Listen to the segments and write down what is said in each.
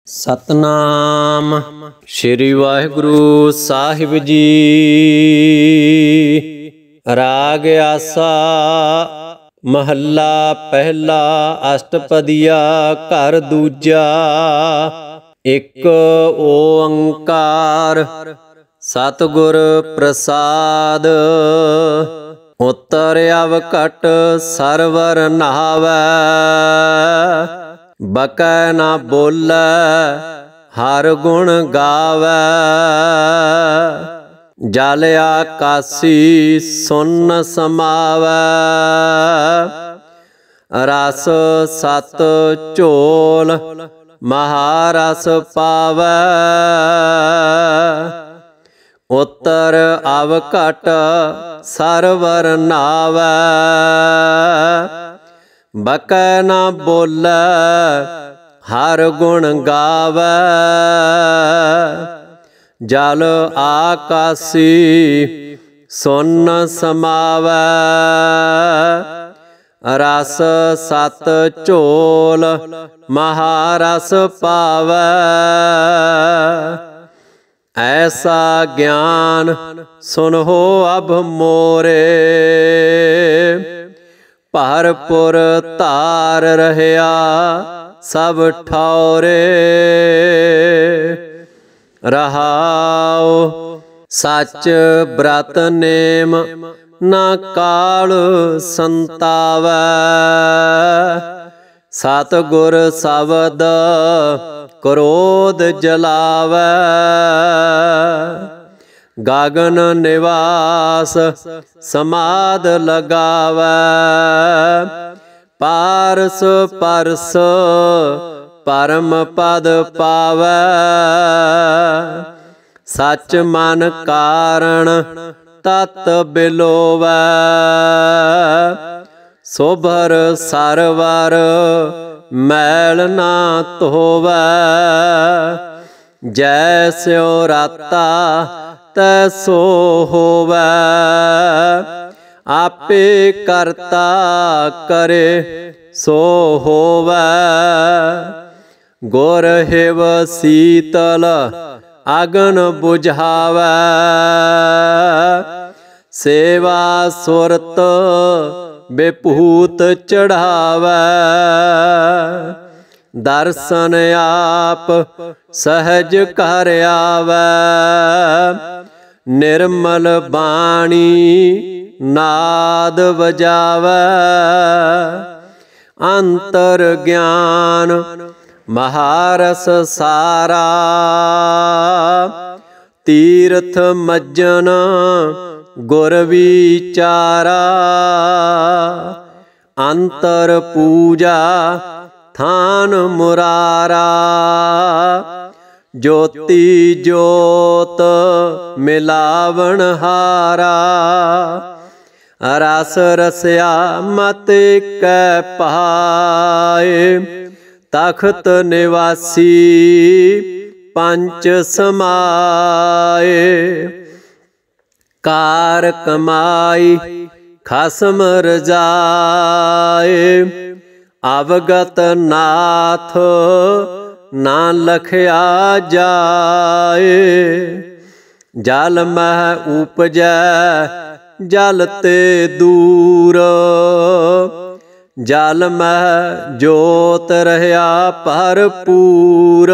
सतनाम श्री वाहिगुरु साहिब जी। राग आसा महला पहला अष्टपदिया घर दूजा। एक ओंकार सतगुर प्रसाद। उत्तर अवकट सरवर नहावै बकै ना बोलै हर गुण गावै। जल आकासी सुन समावै रस सत झोल महारस पावै। उत्तर अवकट सरवर नावै बकै ना बोलै हर गुण गावै। जल आकासी सुन समावै रस सत झोल महारस पावै। ऐसा ज्ञान सुनहो अब मोरे भरपुर धार रहया सब ठौरे। रहाओ सच ब्रत नेम ना काल संतावै सतगुर शब्द क्रोध जलावै। गगन निवास समाध लगावै पारस परस परम पद पावै। सच मन कारण तत बिलोवै सोभर सरवर मैल ना धोवै। जैस्यो राता तैसो होवै आपे करता करे सो होवै। गुर हिव शीतल अगन बुझावै सेवा सुरत बेभूत चढ़ावै। दर्शन आप सहज कर आवै निर्मल बाणी नाद बजावै। अंतर ज्ञान महारस सारा तीर्थ मज्जन गुर विचारा। अंतर पूजा थान मुरारा ज्योति ज्योत मिलावन हारा। रस रसया मत कै पाए तख्त निवासी पंच समाए। कार कमाई खसम रजाए अवगत नाथ ना लखया जाए। जल मह उपजै जल ते दूर जल मह जोत रहया भरपूर।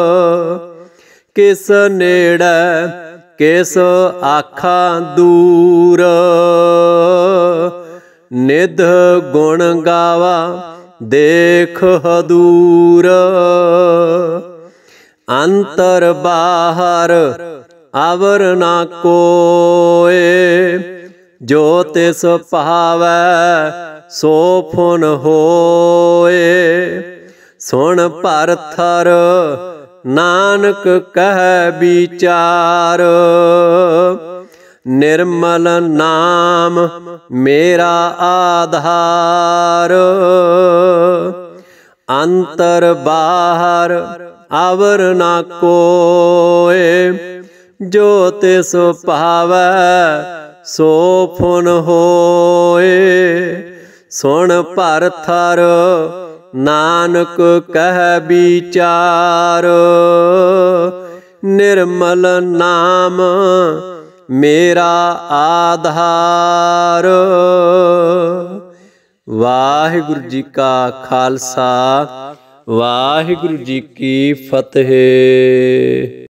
किस नेड़ै किस आखा दूर निध गुण गावा देख हदूर। अंतर बाहर आवर ना कोय जो तिस पावै सो फुन होए। सुन परथर नानक कह विचार निर्मल नाम मेरा आधार। अंतर बाहर आवर ना कोय जो तिस पावै सो फुन होए। सुन परथर नानक कह विचार। निर्मल नाम मेरा आधार। वाहिगुरु जी का खालसा, वाहिगुरु जी की फतेह।